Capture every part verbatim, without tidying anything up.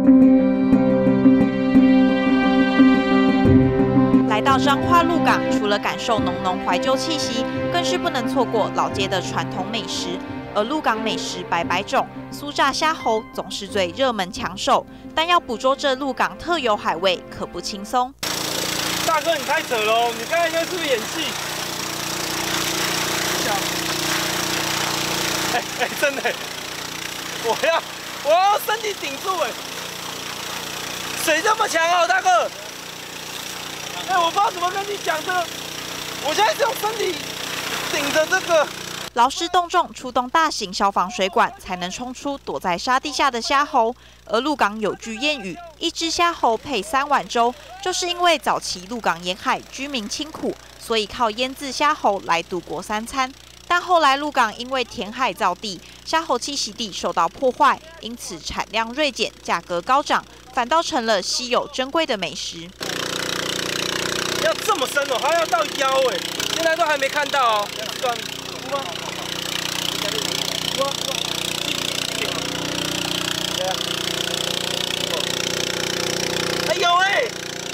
来到彰化鹿港，除了感受浓浓怀旧气息，更是不能错过老街的传统美食。而鹿港美食百百种，酥炸虾猴总是最热门抢手，但要捕捉这鹿港特有海味，可不轻松。 大哥，你太扯了，你刚才那是不是演戏？哎哎，真的，我要我要身体顶住哎！水这么强哦，大哥！哎，我不知道怎么跟你讲这个，我现在是用身体顶着这个。 劳师动众，出动大型消防水管，才能冲出躲在沙地下的虾猴。而鹿港有句谚语：“一只虾猴配三碗粥”，就是因为早期鹿港沿海居民清苦，所以靠腌制虾猴来度过三餐。但后来鹿港因为填海造地，虾猴栖息地受到破坏，因此产量锐减，价格高涨，反倒成了稀有珍贵的美食。 要这么深哦，还要到腰哎，现在都还没看到哦。短吗？哇哇！哎呦喂！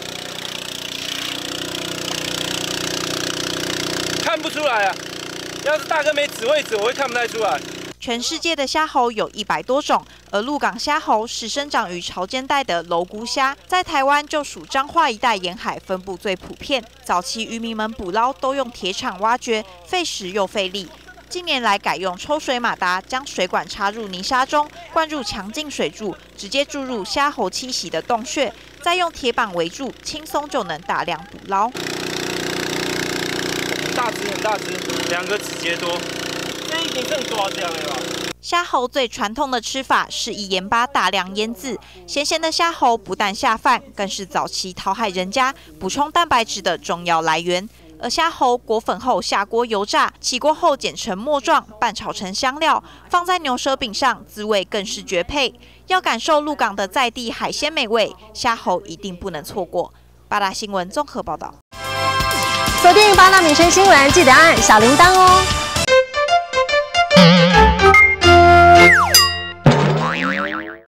看不出来啊！要是大哥没指位置，我会看不太出来。 全世界的虾猴有一百多种，而鹿港虾猴是生长于潮间带的蝼蛄虾，在台湾就属彰化一带沿海分布最普遍。早期渔民们捕捞都用铁铲挖掘，费时又费力。近年来改用抽水马达，将水管插入泥沙中，灌入强劲水柱，直接注入虾猴栖息的洞穴，再用铁板围住，轻松就能大量捕捞。 很大只，很大只，两个指节多，这一定更大这样的吧？ 虾猴最传统的吃法是以盐巴大量腌制，咸咸的虾猴不但下饭，更是早期讨海人家补充蛋白质的重要来源。而虾猴裹粉后下锅油炸，起锅后剪成末状，拌炒成香料，放在牛舌饼上，滋味更是绝配。要感受鹿港的在地海鲜美味，虾猴一定不能错过。八大新闻综合报道。 锁定八大民生新闻，记得按小铃铛哦。